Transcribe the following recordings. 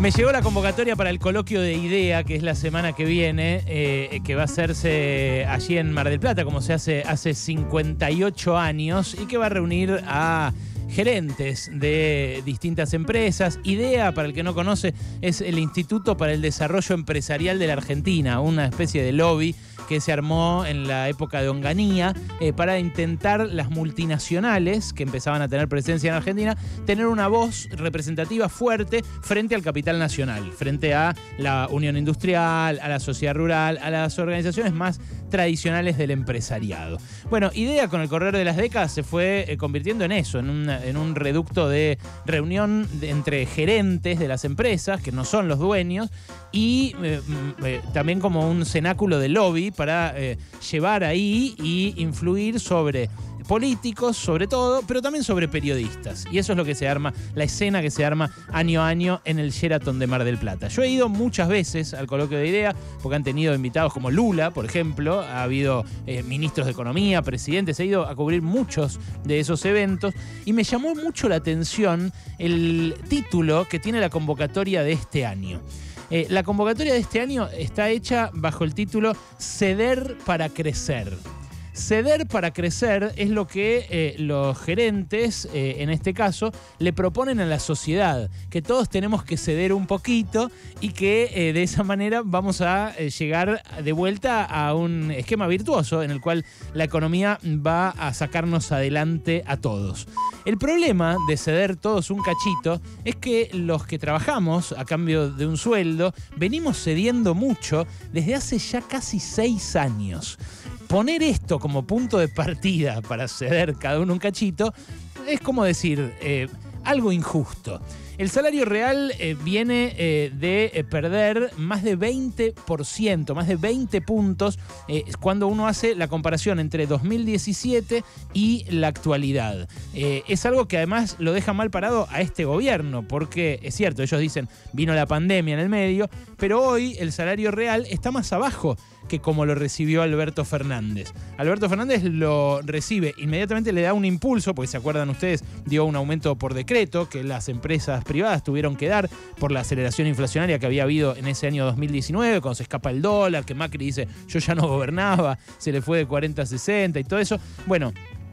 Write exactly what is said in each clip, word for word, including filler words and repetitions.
Me llegó la convocatoria para el coloquio de IDEA, que es la semana que viene, eh, que va a hacerse allí en Mar del Plata, como se hace hace cincuenta y ocho años, y que va a reunir a gerentes de distintas empresas. IDEA, para el que no conoce, es el Instituto para el Desarrollo Empresarial de la Argentina, una especie de lobby que se armó en la época de Onganía eh, para intentar las multinacionales que empezaban a tener presencia en Argentina, tener una voz representativa fuerte frente al capital nacional, frente a la Unión Industrial, a la sociedad rural, a las organizaciones más tradicionales del empresariado. Bueno, IDEA con el correr de las décadas se fue eh, convirtiendo en eso, en, una, en un reducto de reunión de, entre gerentes de las empresas, que no son los dueños, y eh, eh, también como un cenáculo de lobby para eh, llevar ahí y influir sobre políticos, sobre todo, pero también sobre periodistas. Y eso es lo que se arma, la escena que se arma año a año en el Sheraton de Mar del Plata. Yo he ido muchas veces al coloquio de IDEA, porque han tenido invitados como Lula, por ejemplo, ha habido eh, ministros de Economía, presidentes, he ido a cubrir muchos de esos eventos, y me llamó mucho la atención el título que tiene la convocatoria de este año. Eh, la convocatoria de este año está hecha bajo el título Ceder para crecer. Ceder para crecer es lo que eh, los gerentes, eh, en este caso, le proponen a la sociedad, que todos tenemos que ceder un poquito y que eh, de esa manera vamos a eh, llegar de vuelta a un esquema virtuoso en el cual la economía va a sacarnos adelante a todos. El problema de ceder todos un cachito es que los que trabajamos a cambio de un sueldo venimos cediendo mucho desde hace ya casi seis años. Poner esto como punto de partida para ceder cada uno un cachito es como decir eh, algo injusto. El salario real eh, viene eh, de eh, perder más de veinte por ciento, más de veinte puntos, eh, cuando uno hace la comparación entre dos mil diecisiete y la actualidad. Eh, es algo que además lo deja mal parado a este gobierno, porque es cierto, ellos dicen, vino la pandemia en el medio, pero hoy el salario real está más abajo que como lo recibió Alberto Fernández. Alberto Fernández lo recibe, inmediatamente le da un impulso, porque se acuerdan ustedes, dio un aumento por decreto que las empresas privadas tuvieron que dar por la aceleración inflacionaria que había habido en ese año dos mil diecinueve, cuando se escapa el dólar, que Macri dice, yo ya no gobernaba, se le fue de cuarenta a sesenta y todo eso. Bueno,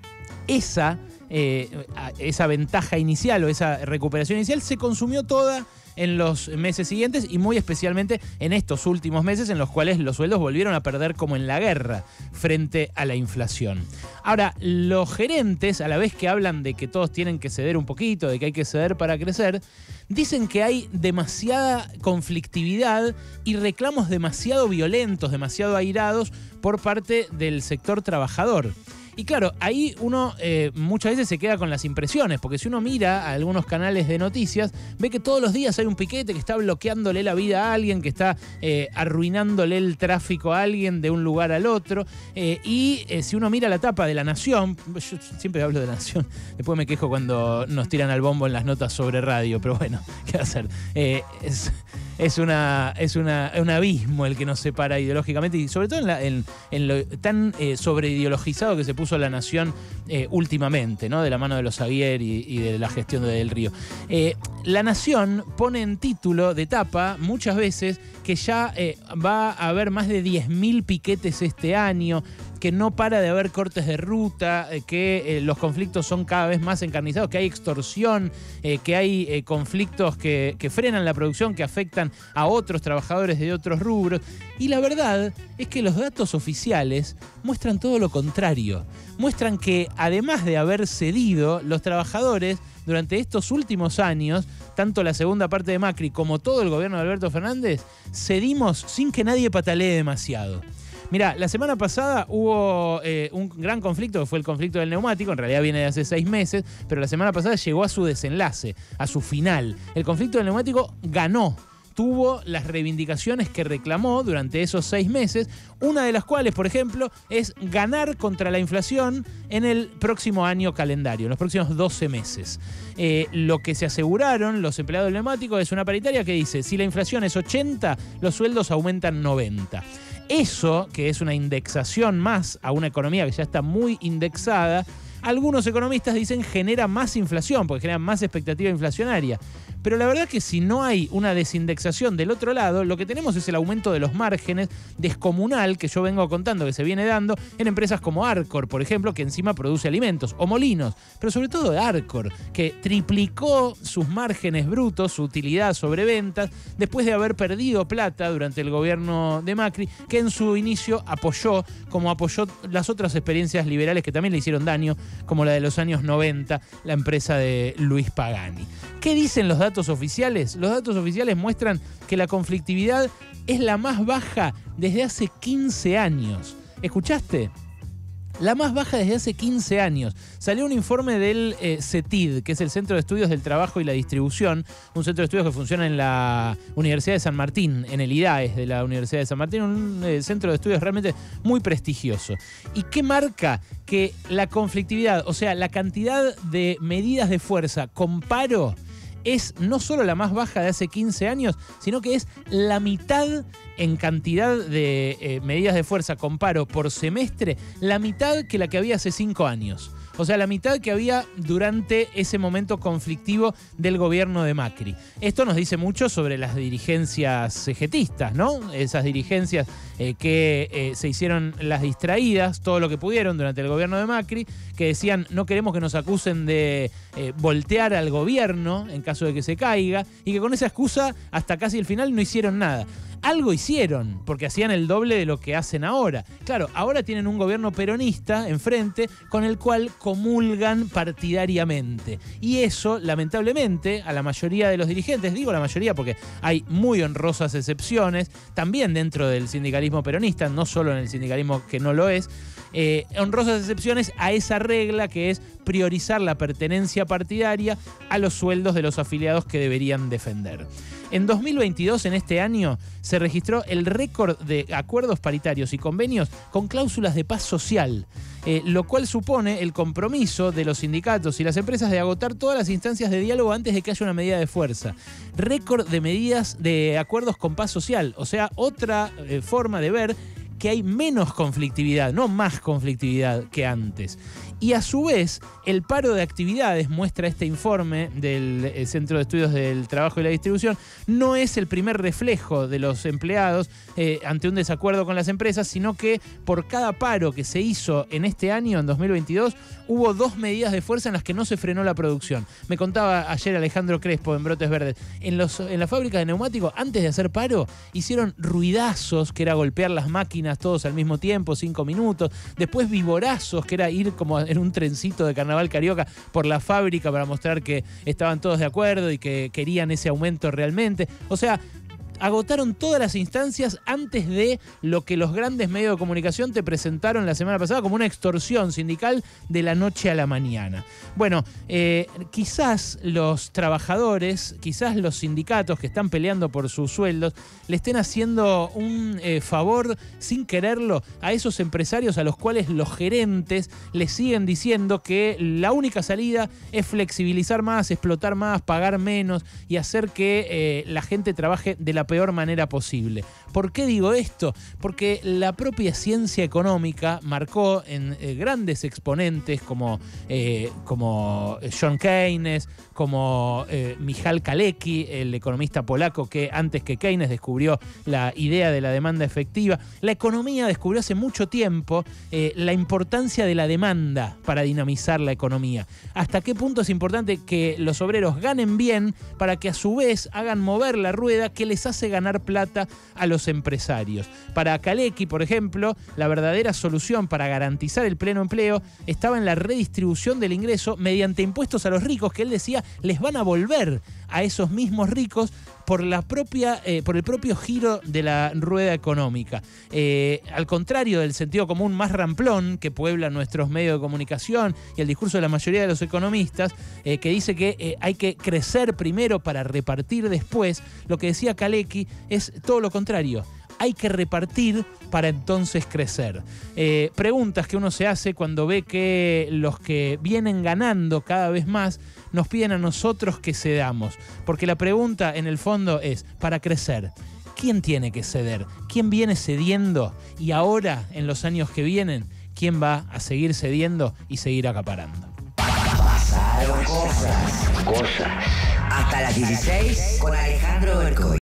esa, eh, esa ventaja inicial o esa recuperación inicial se consumió toda en los meses siguientes y muy especialmente en estos últimos meses en los cuales los sueldos volvieron a perder como en la guerra frente a la inflación. Ahora, los gerentes, a la vez que hablan de que todos tienen que ceder un poquito, de que hay que ceder para crecer, dicen que hay demasiada conflictividad y reclamos demasiado violentos, demasiado airados por parte del sector trabajador. Y claro, ahí uno eh, muchas veces se queda con las impresiones, porque si uno mira a algunos canales de noticias, ve que todos los días hay un piquete que está bloqueándole la vida a alguien, que está eh, arruinándole el tráfico a alguien de un lugar al otro. Eh, y eh, si uno mira la tapa de La Nación, yo siempre hablo de La Nación, después me quejo cuando nos tiran al bombo en las notas sobre radio, pero bueno, ¿qué va a hacer? Eh, es... Es, una, es una, un abismo el que nos separa ideológicamente y sobre todo en, la, en, en lo tan eh, sobreideologizado que se puso La Nación eh, últimamente, ¿no? De la mano de los Aguiar y, y de la gestión de Del Río. Eh, La Nación pone en título de tapa muchas veces que ya eh, va a haber más de diez mil piquetes este año, que no para de haber cortes de ruta, eh, que eh, los conflictos son cada vez más encarnizados, que hay extorsión, eh, que hay eh, conflictos que, que frenan la producción, que afectan a otros trabajadores de otros rubros. Y la verdad es que los datos oficiales muestran todo lo contrario. Muestran que además de haber cedido, los trabajadores durante estos últimos años, tanto la segunda parte de Macri como todo el gobierno de Alberto Fernández, cedimos sin que nadie patalee demasiado. Mirá, la semana pasada hubo eh, un gran conflicto, que fue el conflicto del neumático, en realidad viene de hace seis meses, pero la semana pasada llegó a su desenlace, a su final. El conflicto del neumático ganó, tuvo las reivindicaciones que reclamó durante esos seis meses, una de las cuales, por ejemplo, es ganar contra la inflación en el próximo año calendario, en los próximos doce meses. Eh, lo que se aseguraron los empleados del neumático es una paritaria que dice, si la inflación es ochenta, los sueldos aumentan noventa. Eso, que es una indexación más a una economía que ya está muy indexada, algunos economistas dicen genera más inflación, porque genera más expectativa inflacionaria. Pero la verdad que si no hay una desindexación del otro lado, lo que tenemos es el aumento de los márgenes descomunal que yo vengo contando que se viene dando en empresas como Arcor, por ejemplo, que encima produce alimentos, o Molinos, pero sobre todo Arcor, que triplicó sus márgenes brutos, su utilidad sobre ventas, después de haber perdido plata durante el gobierno de Macri, que en su inicio apoyó, como apoyó las otras experiencias liberales que también le hicieron daño, como la de los años noventa, la empresa de Luis Pagani. ¿Qué dicen los datos oficiales? Los datos oficiales muestran que la conflictividad es la más baja desde hace quince años. ¿Escuchaste? La más baja desde hace quince años. Salió un informe del eh, CETID, que es el Centro de Estudios del Trabajo y la Distribución, un centro de estudios que funciona en la Universidad de San Martín, en el IDAES de la Universidad de San Martín, un eh, centro de estudios realmente muy prestigioso. ¿Y qué marca? Que la conflictividad, o sea, la cantidad de medidas de fuerza con paro, es no solo la más baja de hace quince años, sino que es la mitad en cantidad de eh, medidas de fuerza con paro por semestre, la mitad que la que había hace cinco años. O sea, la mitad que había durante ese momento conflictivo del gobierno de Macri. Esto nos dice mucho sobre las dirigencias cegetistas, ¿no? Esas dirigencias eh, que eh, se hicieron las distraídas, todo lo que pudieron durante el gobierno de Macri, que decían no queremos que nos acusen de eh, voltear al gobierno en caso de que se caiga, y que con esa excusa hasta casi el final no hicieron nada. Algo hicieron, porque hacían el doble de lo que hacen ahora. Claro, ahora tienen un gobierno peronista enfrente con el cual comulgan partidariamente. Y eso, lamentablemente, a la mayoría de los dirigentes, digo la mayoría porque hay muy honrosas excepciones, también dentro del sindicalismo peronista, no solo en el sindicalismo que no lo es, eh, honrosas excepciones a esa regla que es priorizar la pertenencia partidaria a los sueldos de los afiliados que deberían defender. En dos mil veintidós, en este año, se registró el récord de acuerdos paritarios y convenios con cláusulas de paz social, eh, lo cual supone el compromiso de los sindicatos y las empresas de agotar todas las instancias de diálogo antes de que haya una medida de fuerza. Récord de medidas de acuerdos con paz social, o sea, otra eh, forma de ver que hay menos conflictividad, no más conflictividad que antes. Y a su vez, el paro de actividades, muestra este informe del Centro de Estudios del Trabajo y la Distribución, no es el primer reflejo de los empleados eh, ante un desacuerdo con las empresas, sino que por cada paro que se hizo en este año, en dos mil veintidós, hubo dos medidas de fuerza en las que no se frenó la producción. Me contaba ayer Alejandro Crespo en Brotes Verdes, en, los, en la fábrica de neumáticos, antes de hacer paro, hicieron ruidazos, que era golpear las máquinas todos al mismo tiempo, cinco minutos, después vivorazos, que era ir como en un trencito de carnaval carioca por la fábrica para mostrar que estaban todos de acuerdo y que querían ese aumento realmente. O sea, agotaron todas las instancias antes de lo que los grandes medios de comunicación te presentaron la semana pasada como una extorsión sindical de la noche a la mañana. Bueno, eh, quizás los trabajadores, quizás los sindicatos que están peleando por sus sueldos, le estén haciendo un eh, favor sin quererlo a esos empresarios a los cuales los gerentes les siguen diciendo que la única salida es flexibilizar más, explotar más, pagar menos y hacer que eh, la gente trabaje de la peor manera posible. ¿Por qué digo esto? Porque la propia ciencia económica marcó en eh, grandes exponentes como, eh, como John Keynes, como eh, Michał Kalecki, el economista polaco que antes que Keynes descubrió la idea de la demanda efectiva. La economía descubrió hace mucho tiempo eh, la importancia de la demanda para dinamizar la economía. Hasta qué punto es importante que los obreros ganen bien para que a su vez hagan mover la rueda que les hace ganar plata a los empresarios. Para Kalecki, por ejemplo, la verdadera solución para garantizar el pleno empleo estaba en la redistribución del ingreso mediante impuestos a los ricos, que él decía les van a volver a esos mismos ricos por, la propia, eh, por el propio giro de la rueda económica. Eh, al contrario del sentido común más ramplón que puebla nuestros medios de comunicación y el discurso de la mayoría de los economistas, eh, que dice que eh, hay que crecer primero para repartir después, lo que decía Kalecki es todo lo contrario. Hay que repartir para entonces crecer. Eh, preguntas que uno se hace cuando ve que los que vienen ganando cada vez más nos piden a nosotros que cedamos. Porque la pregunta en el fondo es, para crecer, ¿quién tiene que ceder? ¿Quién viene cediendo? Y ahora, en los años que vienen, ¿quién va a seguir cediendo y seguir acaparando? Pasaron cosas, cosas. Hasta las dieciséis con Alejandro Bercoy.